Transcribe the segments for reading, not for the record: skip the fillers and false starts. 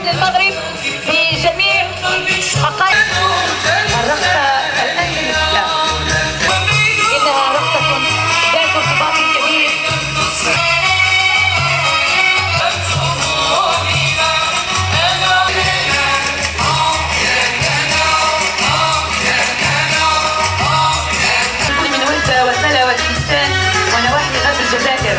للمغرب في جميع حقائق الرقصة الأندلسية، إنها رقصة ذات ارتباط كبير. كل من ولدة وسلا والكيسان ونواحي غرب الجزائر.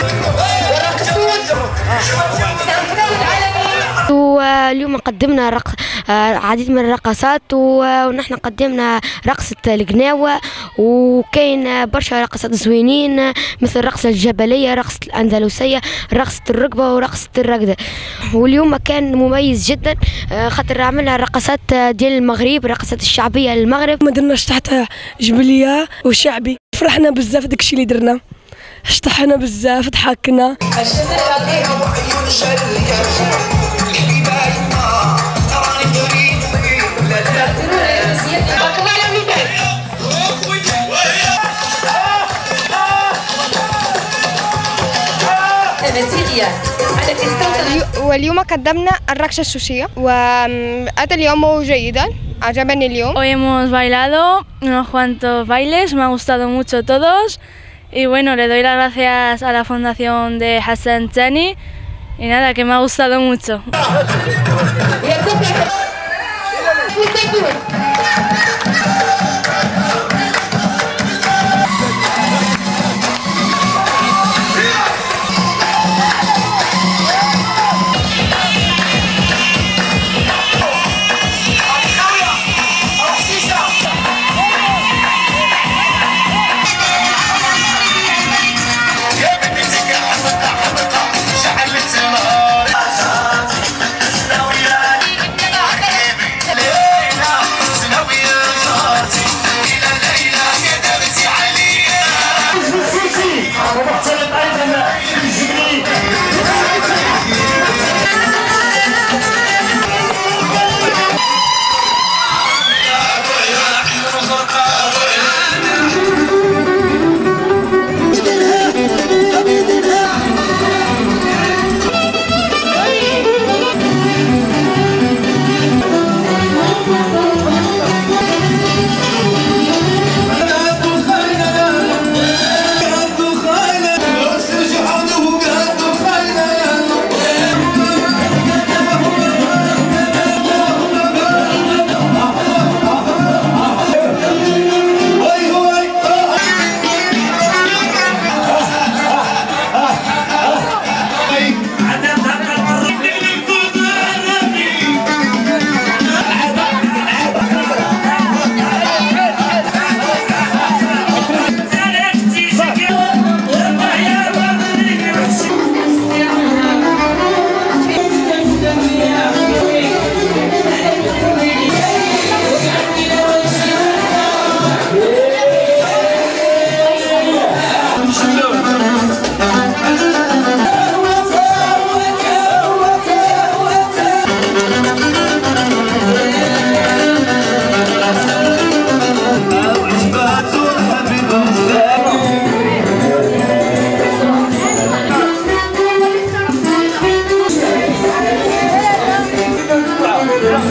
واليوم قدمنا عديد من الرقصات، ونحن قدمنا رقصة القناوة، وكاين برشا رقصات زوينين مثل الرقصة الجبلية، رقصة الأندلسية، رقصة الركبة ورقصة الركضة. واليوم كان مميز جدا خاطر عملنا رقصات ديال المغرب، رقصات الشعبية للمغرب. ما درناش تحت جبلية وشعبي، فرحنا بزاف داكشي اللي درنا، اشطحنا بزاف، ضحكنا. واليوم قدمنا الرقصة السوسية وأتى اليوم جيدا، عجبني اليوم. Hoy hemos bailado unos cuantos bailes, me ha gustado mucho todos y bueno, le doy las gracias a la fundación de Hassan Chani y nada, que me ha gustado mucho.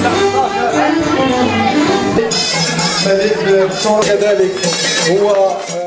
كذلك هو